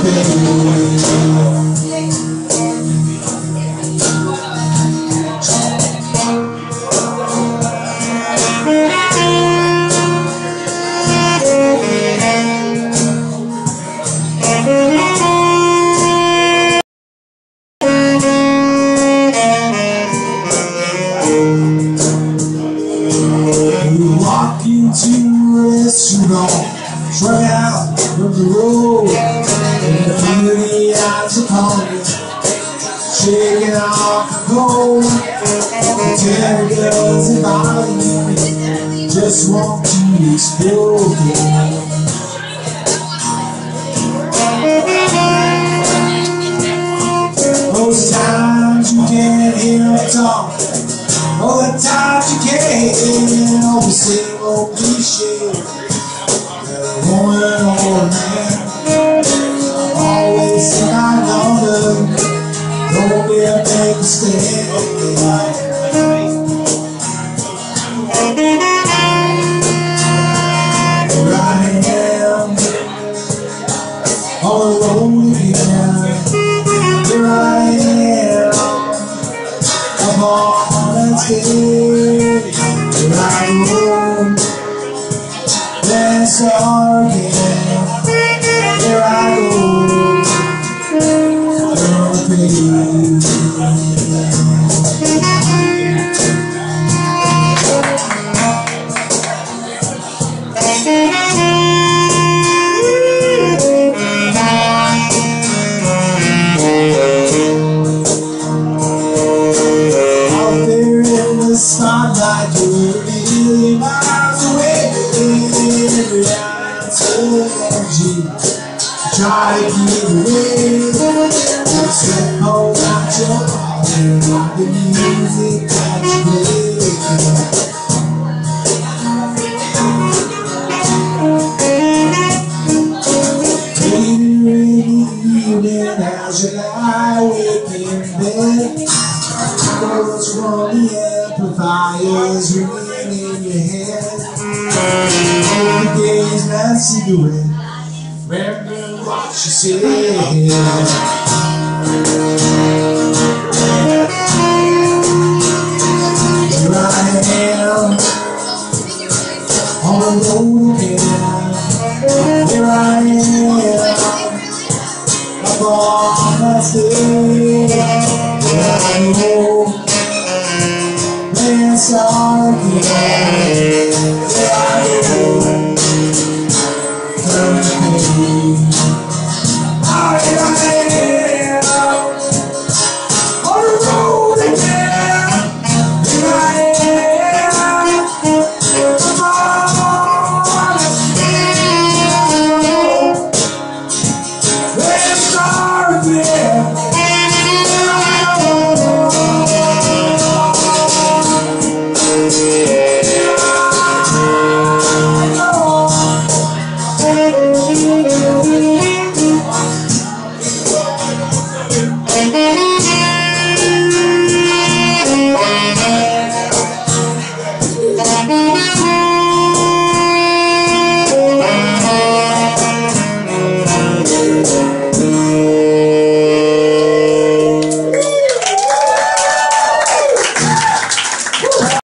Walk into a restaurant, try out from the road, and the beauty eyes upon you, shaking off the cold. The ten girls about you just want to explode. Most times you can't hear them talk, all the times you can't all the same old cliche. A woman or a man, always say I know them. Don't dare make a stand. Here I am, all alone again. Here I am, I'm on a stage. Here I go, dance again. Here I go, on the page. Out there in the spotlight, you're a million miles away. Every answer energy, try to keep away. Just let hold out your heart and rock the music that you play. Later in the evening, as you lie awake in bed, what's wrong, the amplifier's ringing in your head. All the days that cigarette, remember what you said. Here I am, all alone again. Here I am, up on the stage. Here I go, dance again.